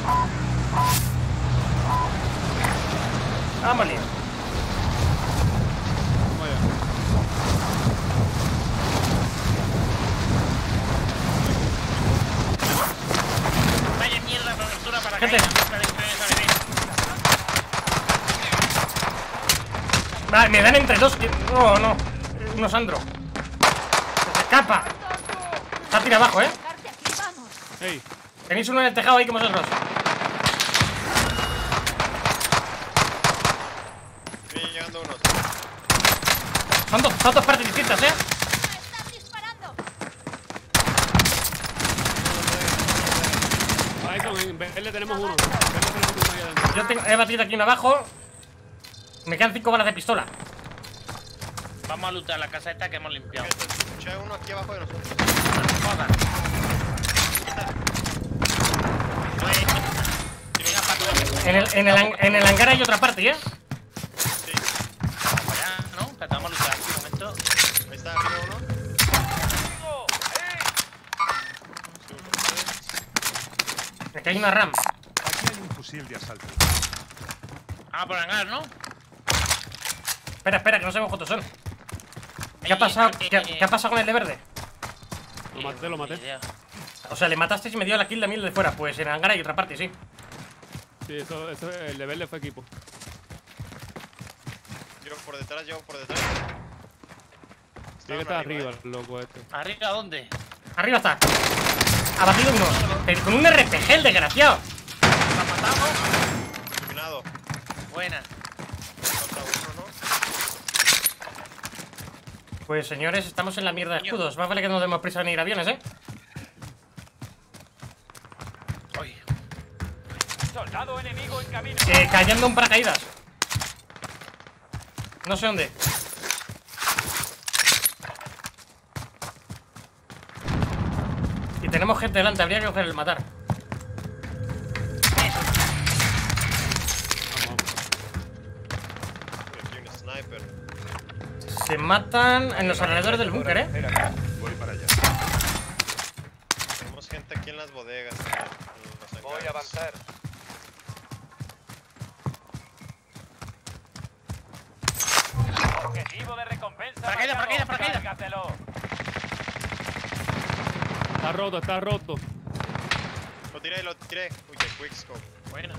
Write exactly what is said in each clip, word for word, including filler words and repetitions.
Vamos, lío. Vaya mierda, cobertura para Gente. caer. Vale, me dan entre dos. No, no. Uno Sandro. Se escapa. Está tirado abajo, eh. Hey. Tenéis uno en el tejado ahí como vosotros. Estoy llegando uno. Son dos, son dos partes distintas, eh. ¡Están disparando! Ahí son, en verde tenemos uno. En verde tenemos uno ahí adentro. Yo tengo, he batido aquí uno abajo. Me quedan cinco balas de pistola. Vamos a lootar la casa esta que hemos limpiado. Escuché uno aquí abajo de nosotros. Joder. Venga, para En el, en, el, en el hangar hay otra parte, ¿eh? Sí. allá, ¿no? Que estamos a luchar aquí un momento. Ahí está, arriba uno. Aquí hay una RAM. Aquí hay un fusil de asalto. Ah, por hangar, ¿no? Espera, espera, que no sabemos cuántos son. ¿Qué ha pasado? ¿Qué, qué ha pasado con el de verde? Lo maté, lo maté. O sea, le mataste y me dio la kill de mí el de fuera. Pues en el hangar hay otra parte, sí. Sí, eso, eso, el de verde fue equipo. Llevo por detrás, llevo por detrás. Tiene que estar arriba, el loco este. ¿Arriba dónde? Arriba está. Ha batido uno. Pero con un R P G, el desgraciado. ¿Lo has matado? Eliminado. Buena. Contra uno, ¿no? Pues señores, estamos en la mierda de escudos. Más vale que no nos demos prisa en ir a aviones, ¿eh? Uy. Soldado enemigo en camino. Eh, cayendo un paracaídas. No sé dónde. Y tenemos gente delante, habría que coger el matar. Aquí un sniper. Se matan en los alrededores del búnker, ¿eh? Voy para allá. Tenemos gente aquí en las bodegas. En los- en los Voy hangares. a avanzar. Objetivo de recompensa. Paracaídas, marcado. paracaídas, paracaídas. Cárgatelo. Está roto, está roto. Lo tiré, lo tiré. Uy, qué quickscope. Buena.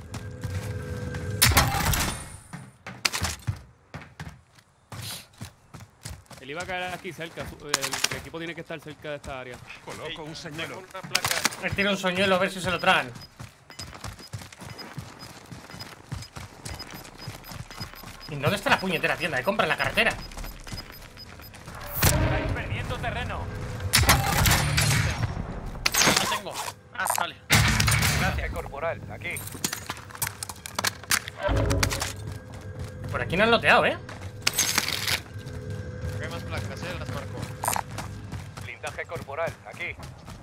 Él iba a caer aquí cerca. su- El equipo tiene que estar cerca de esta área. Coloco un señuelo. Tengo una placa. Me tiro un soñuelo a ver si se lo tragan. ¿Y dónde está la puñetera tienda de compra en la carretera? Estáis perdiendo terreno. No tengo. Ah, vale. Gracias, corporal. Aquí. Por aquí no han loteado, ¿eh? Acá hay más placas, eh, las marco. Blindaje corporal. Aquí.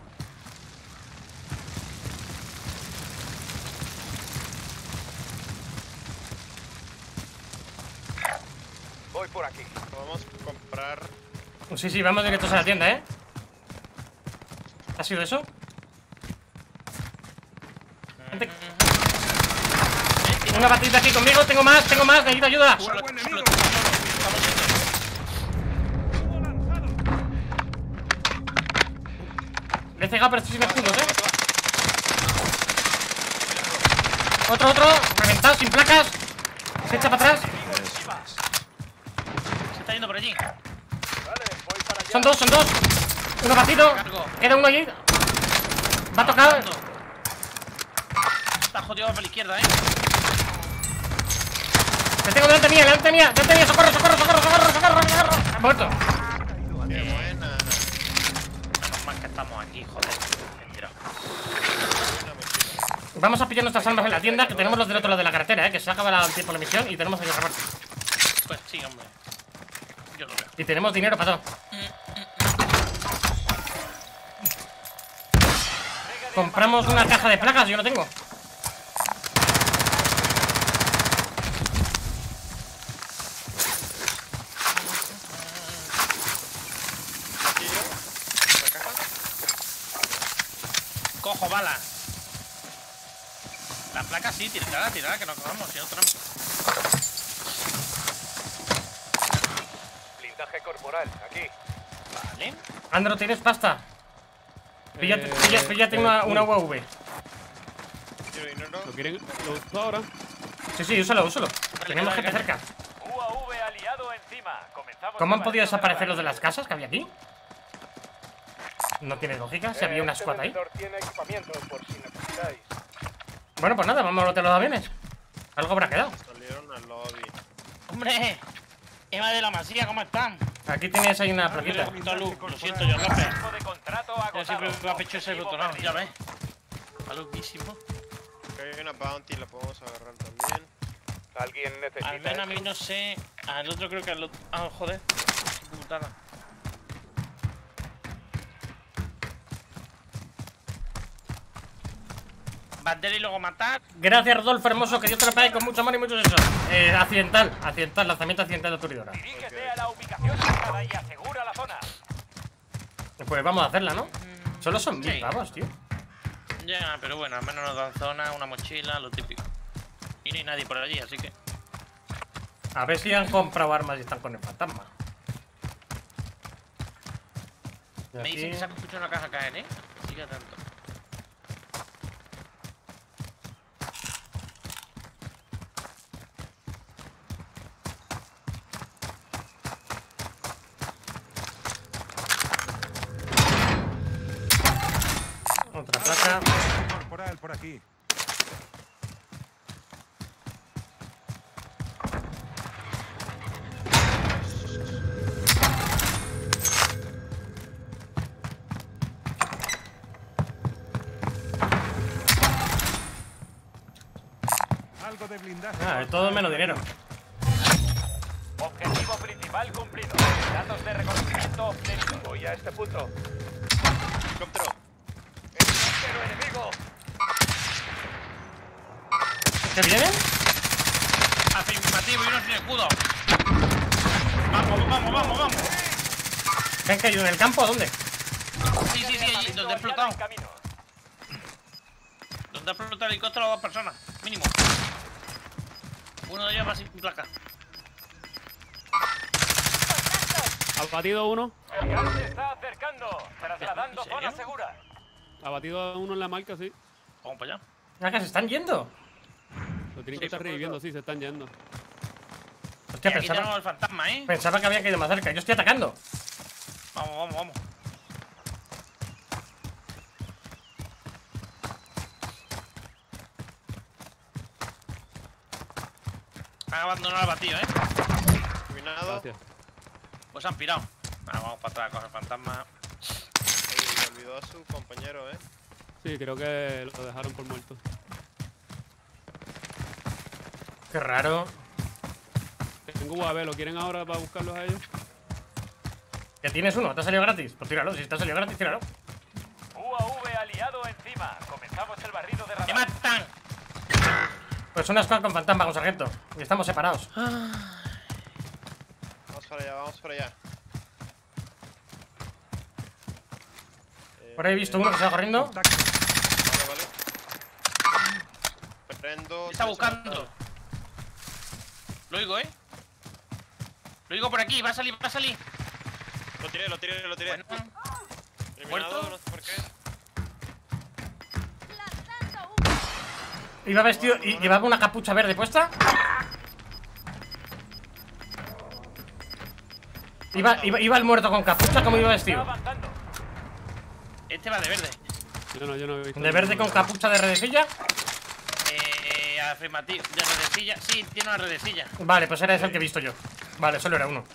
Voy por aquí. Vamos a comprar. Sí, sí, vamos directos a la tienda, ¿eh? ¿Ha sido eso? Gente- Una batida aquí conmigo, tengo más, tengo más, necesito ayuda. ¡Fuego enemigo! Le he cegado, pero estoy sin escudos, ¿eh? Otro, otro, reventado, sin placas. Se echa para atrás. Se está yendo por allí. Vale, voy para allá. Son dos, son dos. Uno batido. Cargo. Queda uno allí. Va a tocar. Está jodido por la izquierda, eh. Me tengo delante mía, delante mía, delante mía. Socorro, socorro, socorro, socorro, socorro, socorro. Muerto. Qué buena. Menos mal que estamos aquí, joder. Mentira. Buena mochila. Vamos a pillar nuestras armas en la tienda, que tenemos los del otro lado de la carretera, ¿eh? Que se acaba el tiempo de la misión y tenemos que repartir. Pues sí, hombre. Yo lo veo. Y tenemos dinero para todo. Compramos una caja de placas, yo no tengo. Aquí yo. La caja. Cojo balas. La placa sí, tirada, tirada, que nos cogamos, si no tenemos. Blindaje corporal, aquí. Vale. Andro, ¿tienes pasta? Píllate, Eh, píllate, píllate eh, una, uy. una U A V. Tiro dinero. ¿Lo quieren? ¿Lo uso ahora? Sí, sí, úsalo, úsalo. Tenemos vale, gente vale. cerca. U A V aliado encima. Comenzamos. ¿Cómo han el podido barrido de desaparecer radar. los de las casas que había aquí? No tiene lógica, si había una Este squad ahí. vendedor tiene equipamiento por si necesitáis. Bueno, pues nada, vamos a botar los aviones. Algo habrá quedado. Salieron al lobby. Hombre, Eva de la Masía, ¿cómo están? Aquí tienes ahí una plaquita. Tolu, lo siento yo, López. Tiempo de contrato Yo agotado. siempre me ha pecho ese Objetivo botonado, perdido. ya ves. Está loquísimo. Acá hay una bounty, la podemos agarrar también. ¿Alguien necesita Al menos a mí esto? no sé. Al otro creo que al otro. Ah, joder. Putada. Bandera y luego matar. Gracias, Rodolfo, hermoso, que Dios te lo pague con mucho amor y mucho eso. Eh, accidental, accidental, lanzamiento accidental de Turidora. Dirígete a la ubicación marcada y asegura la zona. Pues vamos a hacerla, ¿no? Solo son mil Sí. pavos, tío. Ya, pero bueno, al menos nos dan zona, una mochila, lo típico. Y no hay nadie por allí, así que. A ver si han comprado armas y están con el fantasma. Y Me aquí- dicen que se ha escuchado una caja caer, ¿eh? Así que atento. Otra placa. Corporal por aquí. Algo de blindaje. Ah, de todo menos dinero. Objetivo principal cumplido. Datos de reconocimiento obtenidos. Voy a este punto. Helicóptero. ¡Helicóptero enemigo! ¿Qué vienen? Afirmativo y uno sin escudo. Vamos, vamos, vamos, vamos. ¿Qué han caído en el campo? ¿Dónde? Sí, sí, sí, allí, donde ha explotado. En camino. Donde ha explotado el helicóptero a dos personas, mínimo. Uno de ellos va sin placa. Abatido uno. El gas se está acercando. Trasladando ¿En serio? zona segura. Abatido uno en la marca, sí. Vamos para allá. Ah, que se están yendo. Lo tienen Sí, que estar son reviviendo, sí, se están yendo. Hostia, Y aquí tenemos pensaba, el fantasma, ¿eh? pensaba que había caído más cerca. Yo estoy atacando. Vamos, vamos, vamos. Han abandonado el batido, ¿eh? Terminado. Gracias. Pues han pirado. Ahora vamos para atrás con el fantasma. Ey, olvidó a su compañero, eh. Sí, creo que lo dejaron por muerto. Qué raro. Tengo U A V, ¿lo quieren ahora para buscarlos a ellos? ¿Que tienes uno? ¿Te ha salido gratis? Pues tíralo. Si te ha salido gratis, tíralo. U A V aliado encima. Comenzamos el barrido de ¡Me radar. matan! Pues una squad con fantasma, con sargento. Y estamos separados. Vamos para allá, vamos para allá. Eh, Por ahí he visto uno que se va corriendo. Contacto. Vale, vale. Prendo. ¿Qué está buscando? Lo oigo, ¿eh? Lo oigo por aquí, va a salir, va a salir. Lo tiré, lo tiré, lo tiré. Bueno, Terminado, ¿muerto? no sé por qué. Lanzando un Iba vestido y llevaba una capucha verde puesta. Iba, iba, iba el muerto con capucha, como iba Está vestido. avanzando. este va de verde. Yo no, yo no he visto. De verde con capucha de redecilla. Eh, afirmativo. De redecilla. Sí, tiene una redecilla. Vale, pues era ese el que he visto yo. Vale, solo era uno.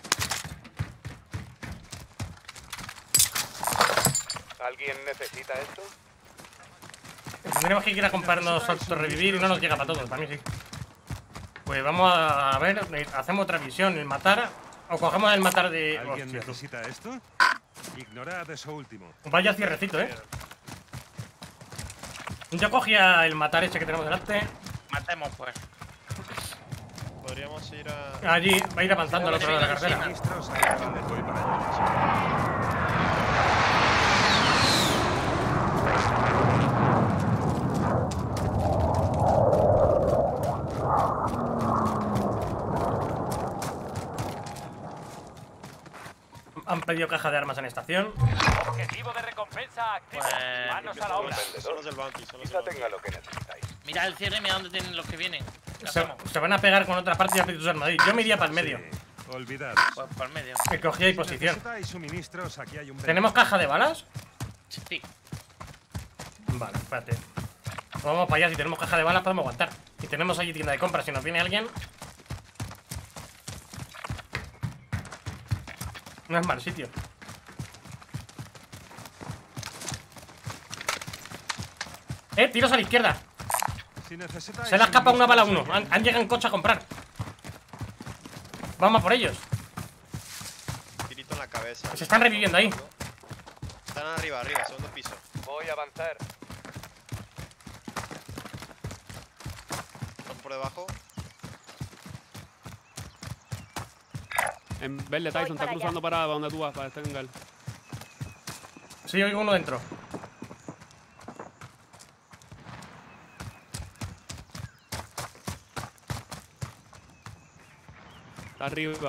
¿Alguien necesita esto? Tendremos que ir a comprarnos autorrevivir y no nos llega para todos, también sí. Pues vamos a ver, hacemos otra visión, el matar. O cogemos el matar de. ¿Alguien Hostia, tú. necesita esto? Ignorad eso último. Vaya cierrecito, eh. Yo cogía el matar ese que tenemos delante. Matemos, pues. Podríamos ir a. Allí, va a ir avanzando al otro lado de la carretera. Ministros, ahí voy para allá. pedido caja de armas en estación. Objetivo de recompensa activo. Pues- Manos a la obra. Son los del bounty, son los Quizá del bounty. tenga lo que necesitáis. Mira el cierre, mira dónde tienen los que vienen. ¿Qué Se, hacemos? se van a pegar con otra parte y a pedir sus armadillos. Yo me iría para el medio. Sí, olvidad. Pues para el medio. Que cogía ahí Si posición. necesitáis suministros, aquí hay un ¿Tenemos caja de balas? Sí. Vale, espérate. Vamos para allá, si tenemos caja de balas podemos aguantar. Y tenemos allí tienda de compra, si nos viene alguien. No es mal sitio. Eh, tiros a la izquierda. Si necesitáis Se le ha escapado una bala a uno. suministros, Han, han llegado en coche a comprar. Vamos a por ellos. Tirito en la cabeza. Se están reviviendo ahí. Están arriba, arriba, segundo piso. Voy a avanzar. Están por debajo. En verde, Tyson está para cruzando para, para donde tú vas, para este hangar. Sí, oigo uno dentro. Está arriba.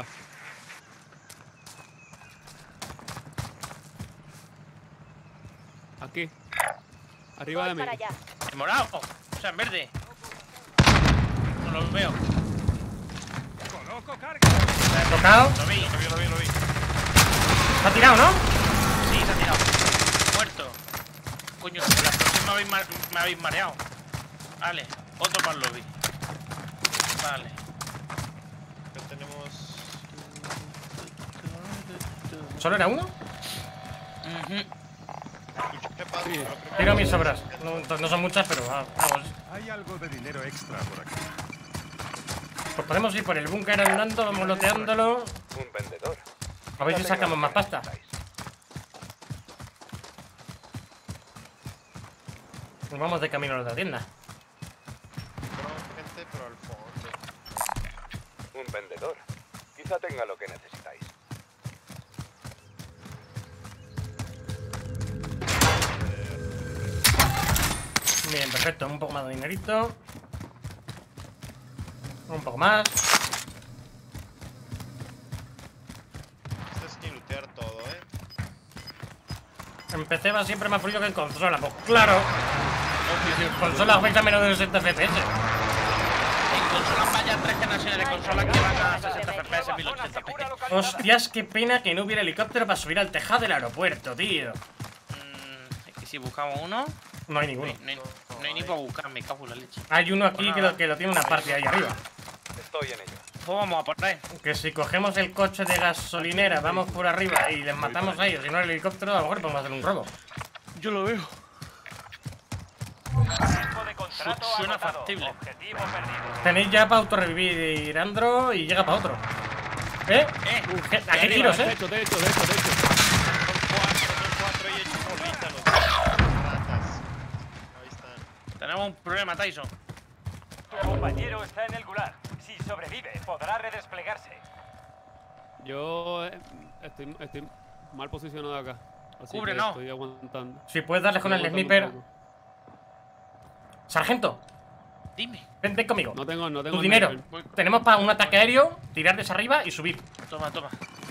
Aquí. Arriba de Voy mí. para allá. ¿En morado? O sea, en verde. No los veo. Coloco carga. Tocado. Lo vi. Lo vi, lo vi, lo vi. Se ha tirado, ¿no? Sí, se ha tirado. Muerto. Coño, la explosión me habéis, ma- me habéis mareado. Vale, otro para el lobby. Vale. Acá tenemos. ¿Solo era uno? Ujú. ¿Qué pasa? Sí. Pero creo que- Tiro mis sobras. No, no son muchas, pero hago. Hay algo de dinero extra por aquí. Pues podemos ir por el búnker andando, vamos loteándolo. Un vendedor. A ver si Quizá tenga sacamos lo más que pasta. necesitáis. Nos vamos de camino a la otra tienda. Tenemos gente, pero al fondo. Un vendedor. Quizá tenga lo que necesitáis. Bien, perfecto. Un poco más de dinerito. Un poco más. Esto es que lootear todo, eh. En P C va siempre más fluido que en consola. Pues claro. En consola afecta menos de sesenta F P S. En consolas vaya tres generaciones de consolas que van a sesenta F P S, mil ochenta p. Hostias, qué pena que no hubiera helicóptero para subir al tejado del aeropuerto, tío. Mm, es que si buscamos uno, No hay no ninguno. hay, no hay- no hay ni para buscar, me cago en la leche. Hay uno aquí que lo, que lo tiene una parte ahí arriba. Estoy en ello. Pues vamos a por ahí. Que si cogemos el coche de gasolinera, vamos por arriba y les matamos a ellos, si no el helicóptero, a lo mejor podemos hacer un robo. Yo lo veo. Tiempo de contrato Suena agotado. factible. Objetivo perdido. Tenéis ya para autorrevivir Andro y llega para otro. ¿Eh? Eh, ¿Qué- ¿A qué tiros, eh? Techo, techo, techo, techo. Son cuatro, son cuatro y he hecho bolita los ratas. Ahí están. tenemos un problema, Tyson. Tu compañero está en el gulag. Si sobrevive, podrá redesplegarse. Yo eh, estoy, estoy mal posicionado acá. Así Cubre, que no. estoy aguantando. Si puedes darle con el Estoy sniper. aguantando un Sargento, Dime. ven, ven conmigo. poco. No tengo, no tengo Tu dinero. sniper. Voy. Tenemos para un ataque aéreo, tirar desde arriba y subir. Toma, toma.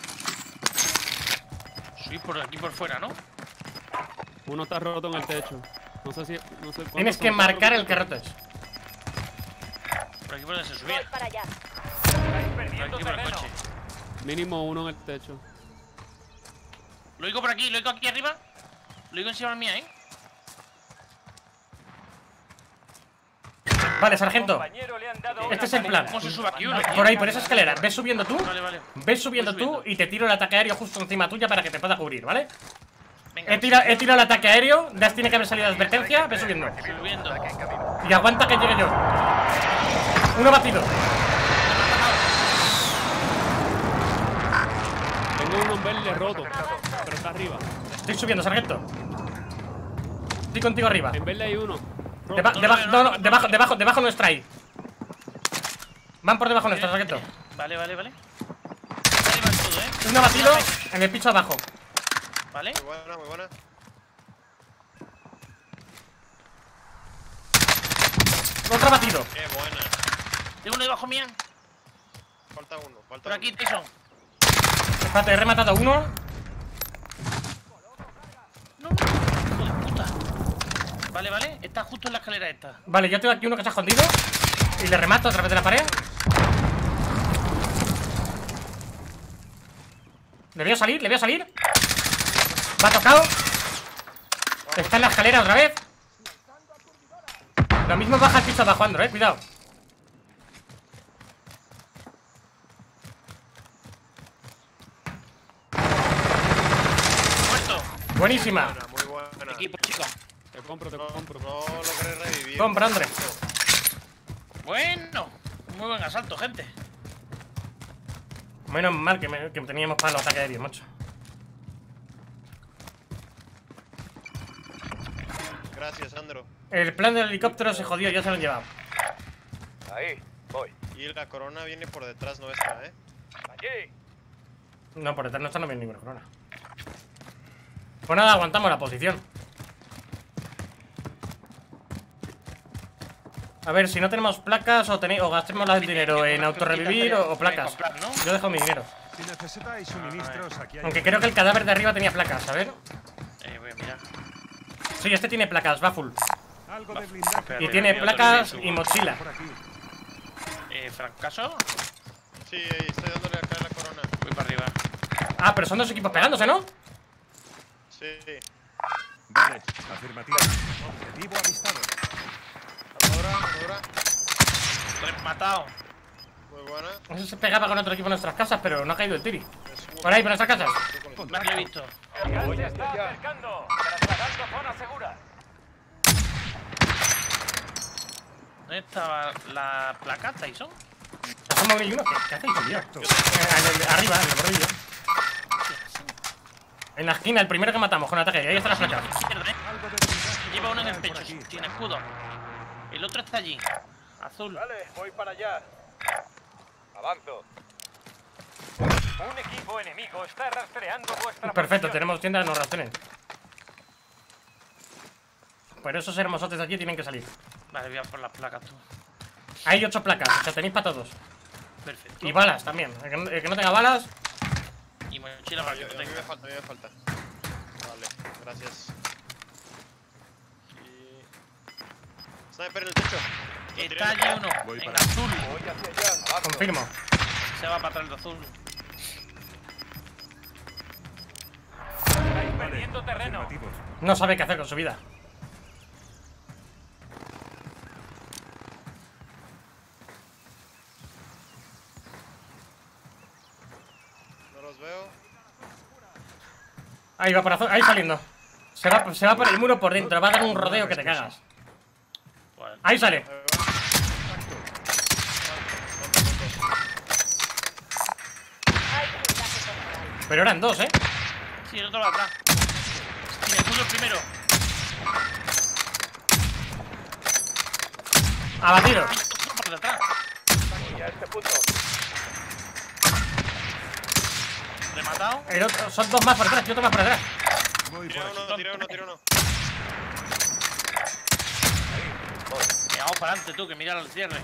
Subir por aquí por fuera, ¿no? Uno está roto en el techo. No sé si. No sé Tienes cuántos que son, marcar cuatro, el que roto es. Por aquí por donde se Voy subía. para allá. Estáis Por perdiendo aquí por el terreno. coche. Mínimo uno en el techo. Lo oigo por aquí, lo oigo aquí arriba. Lo oigo encima mía, ¿eh? Vale, sargento. Compañero le han dado Este una es el plan. ¿Cómo se sube aquí uno? Por ahí, por esa escalera. Ves subiendo tú. Vale, vale. Ves subiendo Voy tú subiendo. y te tiro el ataque aéreo justo encima tuya para que te pueda cubrir, ¿vale? Venga, He tirado, he tirado el ataque aéreo. Das tiene que haber salido de advertencia. Ves subiendo. subiendo. Y aguanta que llegue yo. Uno batido. Tengo uno en verde roto, pero está arriba. Estoy subiendo, sargento. Estoy contigo arriba. En verde hay uno. roto. Deba- no, debajo, no, no, no, no, no, debajo, no. debajo, debajo nuestra ahí. Van por debajo nuestra, sargento. Vale, vale, vale. Ahí va todo, ¿eh? Uno batido en el piso abajo. Vale. Muy buena, muy buena. Otro batido. Qué buena. Tengo uno debajo mía. Falta uno, falta Por aquí, uno. Tyson. Espérate, he rematado a uno. Vale, vale. Está justo en la escalera esta. Vale, yo tengo aquí uno que se ha escondido. Y le remato a través de la pared. Le voy a salir, le voy a salir. Va tocado. Está en la escalera otra vez. Lo mismo baja el piso abajo, Andro, eh, cuidado. Muerto. Buenísima. Buena, muy buena. Equipo, chicos. Te compro, te No, compro. no logré revivir. Compra, André. Bueno. Muy buen asalto, gente. Menos mal que, me- que teníamos para los ataques aéreos, macho. Gracias, Sandro. El plan del helicóptero se jodió, ya se lo han llevado. Ahí, voy. Y la corona viene por detrás nuestra, ¿eh? Allí. No, por detrás no está, no viene ninguna corona. Pues nada, aguantamos la posición. A ver, si no tenemos placas o, tenéis, o gastemos el dinero en autorrevivir o, o placas. Comprar, ¿no? Yo dejo mi dinero. Si necesitáis suministros, aquí hay. Aunque creo que el cadáver de arriba tenía placas, a ver. Eh, voy a mirar. Sí, este tiene placas, va full. Algo de blindaje. Espérate, Y tiene otro placas nivel, y mochila. Por aquí. Eh, ¿fracaso? Sí, estoy dándole acá a la corona. Voy para arriba. Ah, pero son dos equipos pegándose, ¿no? Sí. Vale, afirmativo. Objetivo avistado. Ahora, ahora. Tres matados. Muy buena. No sé si se pegaba con otro equipo en nuestras casas, pero no ha caído el tiri. Me subo. Por ahí, por nuestras casas. Me lo he visto. El gas se está acercando. Trasladando zona segura. ¿Dónde estaba la placa, Tyson? Somos mil y uno. ¿Qué, qué hacéis, tío? Eh, en el- arriba, en el bordillo. En la esquina, el primero que matamos con ataque. Ahí está la placa. Izquierda, ¿eh? Algo de blindaje. Lleva uno en el por pecho, aquí. sin escudo. El otro está allí. Azul. Vale, voy para allá. Avanzo. Un equipo enemigo está rastreando vuestra Perfecto, posición. tenemos tiendas que nos rastren. Pero esos hermosotes de aquí tienen que salir. Vale, voy a por las placas tú. Hay ocho placas, o sea, tenéis para todos. Perfecto. Y balas también. El que no, el que no tenga balas, Y mochila para que A no mí me tenga. falta, a mí me falta. Vale, gracias. Y... Sniper en el techo. Lo tiré. Está allí uno. Voy En para- azul. Voy hacia allá. Avanzo. confirmo. Se va para atrás de azul. Estáis Vale, perdiendo terreno. afirmativo. No sabe qué hacer con su vida. No los veo. Ahí va por azul, ahí saliendo. Se va, se va por el muro por dentro, va a dar un rodeo que te cagas. Bueno, Ahí sale. Ahí va. Hay blindaje central. Pero eran dos, ¿eh? sí, el otro va atrás. Sin escudo el primero. Abatido. Hay otro por detrás. Voy a este punto. Rematado. El otro, son dos más por atrás y otro más por atrás. Voy Tiré por aquí. uno, tiré uno, tiré uno. Que vamos para adelante tú, que mira el cierre.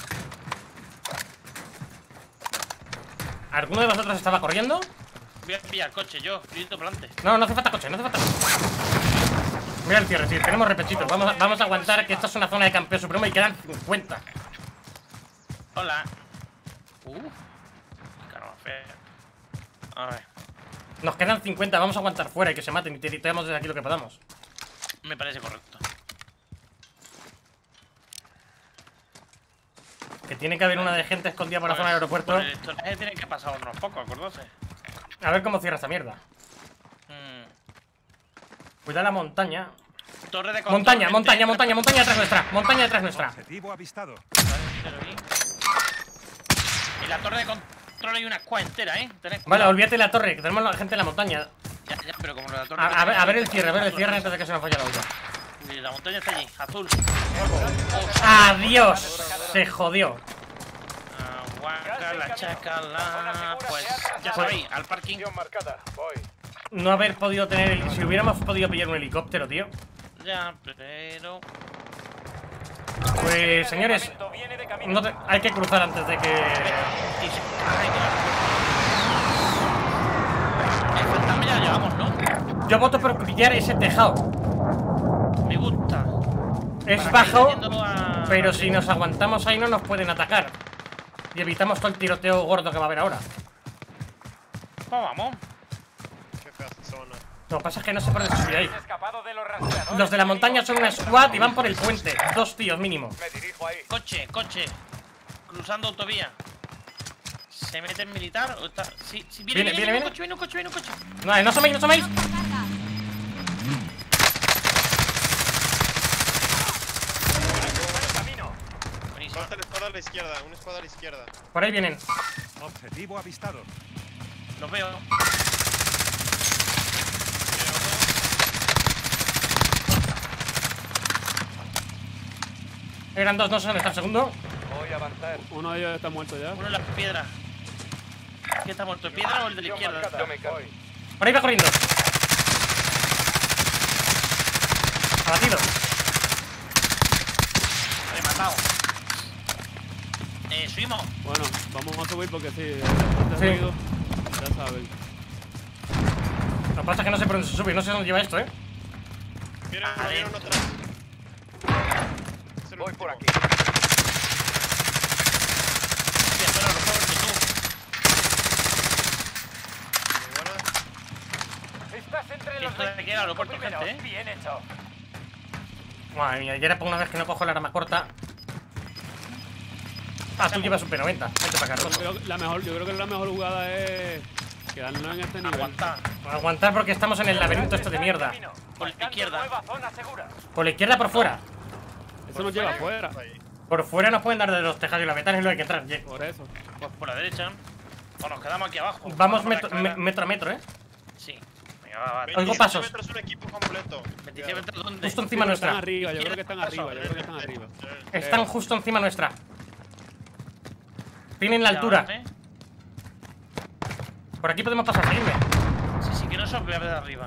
¿Alguno de vosotros estaba corriendo? Voy a pillar coche yo, grito para adelante. No, no hace falta coche, no hace falta. Mira el cierre, sí, tenemos repechitos. Vamos a, vamos a aguantar que esta es una zona de campeón supremo y quedan cincuenta. Hola. Uh. Caramba, fea. A ver, Nos quedan cincuenta, vamos a aguantar fuera y que se maten y tiramos desde aquí lo que podamos. me parece correcto. Que tiene que haber una de gente escondida por la zona del aeropuerto. Por el estonaje tienen que pasar unos pocos, acordarse. A ver cómo cierra esta mierda. Mm. Cuida la montaña. Torre de control. Montaña, gente. montaña, montaña, montaña detrás nuestra. Montaña detrás nuestra. Objetivo avistado. Pero ahí. En la torre de control hay una squad entera, ¿eh? Tened Vale, cuidado. olvídate de la torre, que tenemos la gente en la montaña. Ya, ya, pero como la torre A, de a ver, a ver el control- cierre, a ver el cierre antes de que se nos falle la olla. Y la montaña está allí, azul. ¡Adiós! Se jodió. Aguaca, la chacala. Pues ya sabéis, al parking. Posición marcada. Voy. No haber podido tener el... Si hubiéramos podido pillar un helicóptero, tío. Ya, pero. Pues, señores, Campamento viene de camino. no te- hay que cruzar antes de que... Y se cae de la puerta. El fantasma ya lo llevamos, ¿no? Yo voto por pillar ese tejado. Me gusta. Es Para que bajo, ir yéndolo a- pero si nos aguantamos ahí no nos pueden atacar. Y evitamos todo el tiroteo gordo que va a haber ahora. Pues vamos. Qué pedazo de zona. Lo que pasa es que no sé por dónde subir ahí. Escapado de los rastreadores. Los de la montaña son una squad y van por el puente. Dos tíos mínimo. Me dirijo ahí. Coche, coche. Cruzando autovía. ¿Se mete en militar o está...? Sí, sí, viene, Viene, viene, viene, viene, viene. un coche, viene un coche, viene un coche. No, no asoméis, no asoméis. Buenísimo. Corta el escuadra a la izquierda, un escuadra a la izquierda. Por ahí vienen. Objetivo avistado. Los veo. Eran dos, no sé dónde está el segundo. Voy a avanzar. Uno de ellos está muerto ya. Uno en las piedras. ¿Quién está muerto? ¿El piedra o el de la Yo izquierda? marcada. Yo me voy. Por ahí va corriendo. Abatido. Lo he matado. Eh, subimos. Bueno, vamos a subir porque sí, este Sí. ruido, ya saben. Lo que pasa es que no sé por dónde se sube. No sé dónde lleva esto, eh. Viene uno, viene uno atrás. Es el Voy por último. aquí. Hostia, pero lo mejor que tú. Muy buena. Estás entre los Esto de aquí al aeropuerto, primeros. gente, ¿eh? Bien hecho. Madre mía, ya era por una vez que no cojo la arma corta. Ah, tú llevas un P noventa. Vente para acá, Yo Rosso. creo, que la mejor, yo creo que la mejor jugada es quedarnos en este nivel. Aguantar. Aguantar porque estamos en el laberinto este de mierda. Camino. Por la Marcando izquierda. nueva zona segura. Por la izquierda, por fuera. Eso nos lleva afuera. Ahí. Por fuera nos pueden dar de los tejados y la ventana y no hay que entrar. Ye- Por eso. Pues por la derecha. O nos quedamos aquí abajo. Vamos por la metro, escalera. me- metro a metro, eh. Sí. Venga, va, va. Oigo veintisiete pasos. metros, un equipo completo. veintisiete metros, ¿dónde? Justo Sí, encima pero están nuestra. arriba, yo creo que están arriba, yo creo que están arriba. Están justo encima nuestra. Tienen la Ya, altura. ¿eh? Por aquí podemos pasar, seguidme. Sí, sí, que no se os vea de arriba.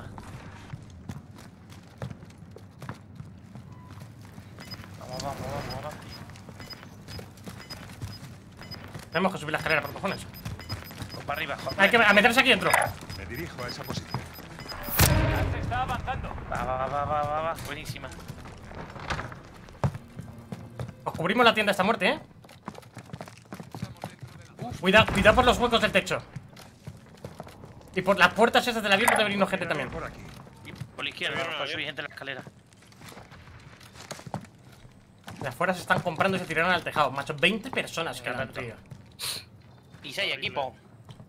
Vamos, vamos, vamos, vamos. Tenemos que subir la escalera por cojones. Pues para arriba, joder. Hay que a meterse aquí dentro. Me dirijo a esa posición. Se está avanzando. Va, va, va, va, va, va. Buenísima. Os cubrimos la tienda esta muerte, eh. Cuidado, cuidado por los huecos del techo. Y por las puertas esas del avión puede venirnos gente también. Por aquí. Y por la izquierda, Bien, vamos a bien. subir gente en la escalera. De afuera se están comprando y se tiraron al tejado. Macho, veinte personas que Exacto. tío. Y seis equipo.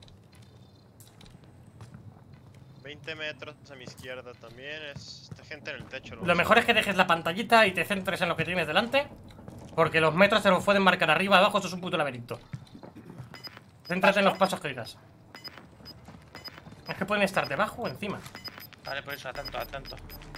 veinte metros a mi izquierda también. Es esta gente en el techo. ¿no? Lo mejor es que dejes la pantallita y te centres en lo que tienes delante. Porque los metros te los pueden marcar arriba, abajo. Esto es un puto laberinto. Céntrate en los pasos que digas. Es que pueden estar debajo o encima. Vale, por eso, atento, atento.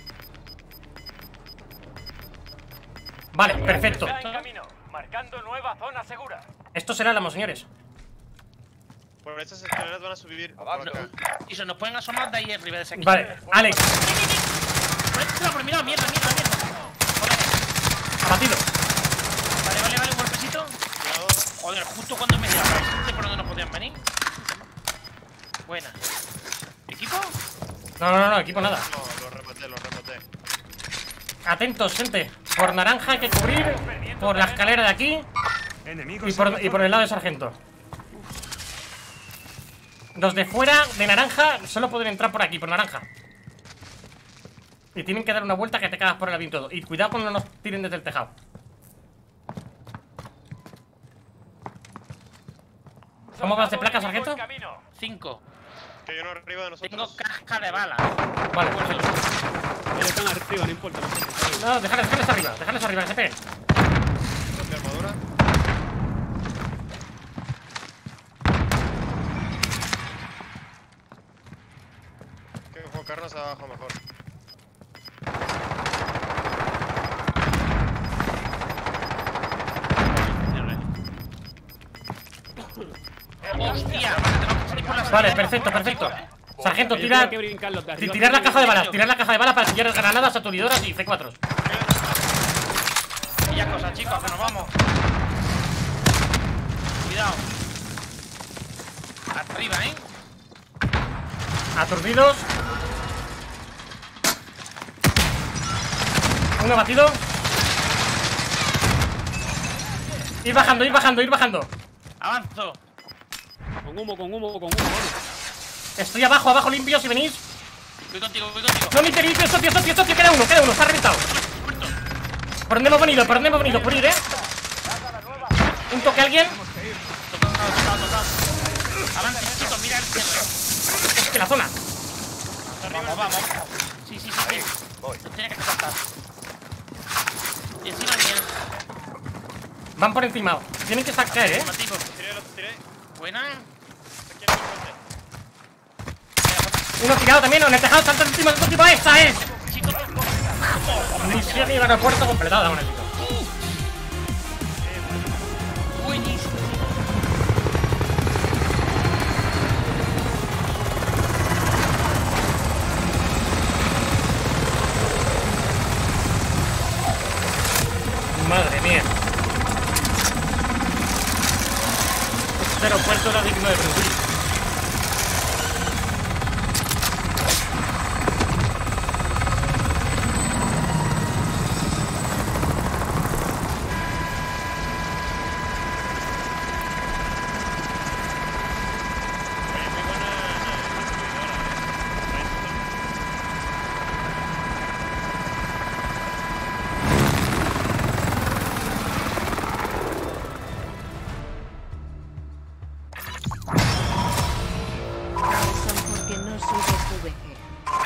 Vale, perfecto. Está en camino. Marcando nueva zona segura. Esto será Álamo, señores. Por estas escaleras van a subir por Abajo. acá. Y se nos pueden asomar de ahí arriba de ese aquí. Vale, Alex, Por, por mira, mierda, mierda, mierda. abatido. Vale, vale, vale, un golpecito. Cuidado. Joder, justo cuando me dio la por donde nos podían venir. Buena. ¿Equipo? No, no, no, equipo nada. No, lo rematé, lo rematé. Atentos, gente. Por naranja hay que cubrir. Por la escalera de aquí. Enemigos Y por, en la y por zona. el lado de sargento. Los de fuera, de naranja, solo pueden entrar por aquí, por naranja. Y tienen que dar una vuelta que te cagas por el avión todo. Y cuidado con no nos tiren desde el tejado. ¿Cómo vas de placa, sargento? Soldado enemigo en camino. Cinco. Que hay uno arriba de Tengo nosotros. casca de bala. Vale. Ellos están arriba, no importa. No importa. No, déjales, déjales arriba, déjales arriba, que se peguen. De armadura. Hay que enfocarnos abajo mejor. Hostia, vale, tenemos que salir por la Vale, salida. perfecto, perfecto. Sargento, Ellos tira. tienen que brincar los de arriba. Tirar la tienen caja de que balas, brincar. tirar la caja de balas para pillar granadas, aturdidoras y C cuatro. Pilla cosas, chicos, que nos vamos. Cuidado. Arriba, ¿eh? Aturdidos. Uno batido. Ir bajando, ir bajando, ir bajando. Avanzo. Con humo, con humo, con humo, vamos. Estoy abajo, abajo limpio, si venís. Voy contigo, voy contigo. No me interés, socio, socio, socio, queda uno, queda uno, está reventado. Muerto. ¿Por dónde hemos venido? ¿Por dónde hemos venido? Por ir, eh. Un toque a alguien. Tocado, tocado, tocado. Avance, chicos, mira el centro. Es que la zona. Vamos, vamos. Sí, sí, sí, sí. Nos tiene que saltar. Y encima bien. Van por encima. Tienen que sacar, eh. Mativo. Lo tiré, lo tiré. Buena. Aquí en el puente. Uno tirado también, en el tejado, salta encima de otro tipo. ¡Esa es! Chicos, Misión y aeropuerto completada, bonito. buenísimo. Madre mía. Este aeropuerto era digno de Brunswick. Oye, muy buena distribuidora, ¿eh? Razón porque no soy de Q V G.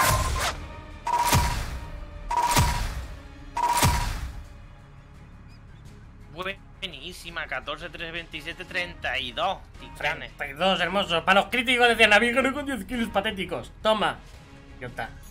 Buenísima, catorce, tres, veintisiete, treinta y dos. Tifranes. treinta y dos, hermoso. Para los críticos decían, amigo, no con diez kilos patéticos. Toma. Idiota.